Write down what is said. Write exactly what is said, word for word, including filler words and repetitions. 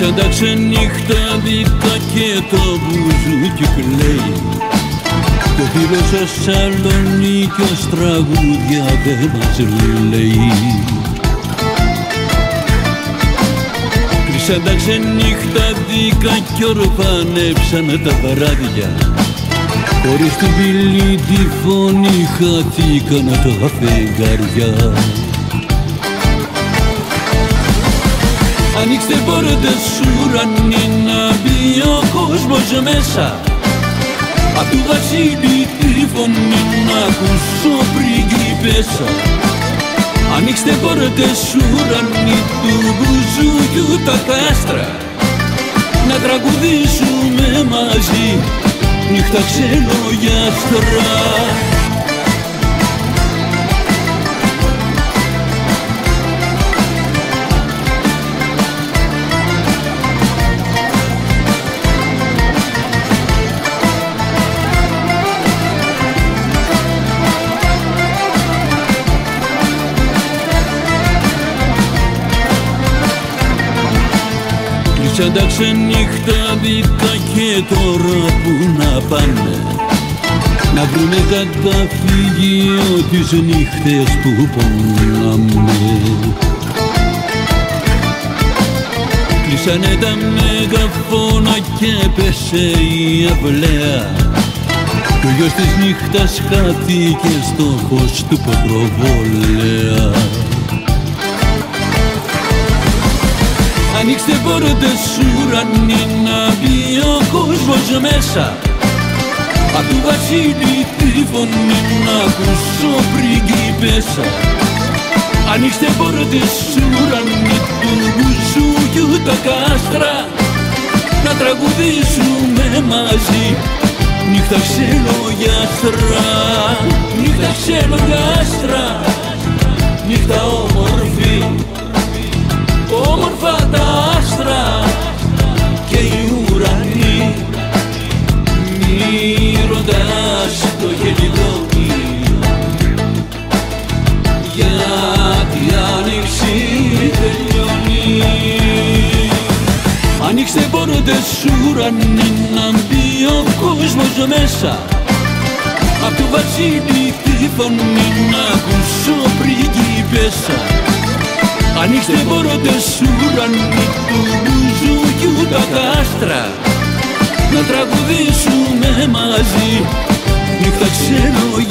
Κλείσαν τα ξενύχταδικα και το μπουζούκι κλαίει κι ο φίλος ο Σαλονίκιος τραγούδια δεν μας λέει. Κλείσαν τα ξενύχταδικα κι ορφανέψαν τα βράδια, χωρίς την πύλη τη φωνή χαθήκαν τα φεγγαριά. Ανοίξτε πόρτες ουρανοί να μπει ο κόσμος μέσα, απ' του Βασίλη τη φωνή να ακούσω πριγκίπεσσα. Ανοίξτε πόρτες ουρανοί του μπουζούκιου τα κάστρα, να τραγουδήσουμε μαζί νύχτα ξενογιάστρα. Κλείσαν τα ξενύχταδικα και τώρα που να πάνε, να βρουνε καταφύγιο τις νύχτες που πονάμε. Κλείσανε τα μεγαφώνα και πέσε η αυλαία κι ο γιος της νύχτας χάθηκε στο φως του πετροβόλαια. Ανοίξτε πόρτες ουρανοί να μπει ο κόσμος μέσα, απ' του Βασίλη τη φωνή να ακούσω πριγκίπεσσα. Ανοίξτε πόρτες ουρανοί του μπουζούκιου τα κάστρα, να τραγουδήσουμε μαζί νύχτα ξενογιάστρα. Νύχτα ξενογιάστρα, νύχτα όμορφη, όμορφα τα άστρα και οι ουρανοί. Μη ρωτάς το χελιδόνι, γιατί άνοιξη τελειώνει. Ανοίξτε πόρτες ουρανοί να μπει ο κόσμος μέσα, απ' του Βασίλη τη φωνή να ακούσω πριγκίπεσσα. Ανοίξτε πόρτες ουρανοί του μπουζούκιου τα κάστρα, να τραγουδήσουμε μαζί νύχτα ξενογιάστρα.